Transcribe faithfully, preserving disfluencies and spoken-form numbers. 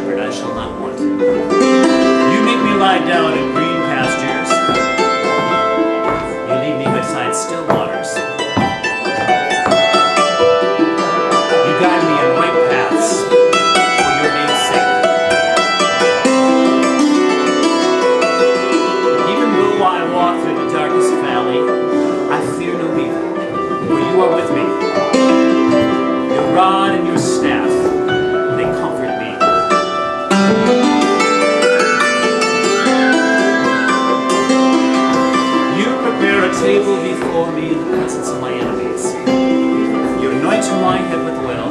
shepherd, I shall not want. You make me lie down in green pastures. You lead me beside still waters. You guide me in right paths for your name's sake. Even though I walk through the darkest valley, I fear no evil, for you are with me. Your rod and your staff, they comfort me. You prepare a table before me in the presence of my enemies. You anoint my head with oil.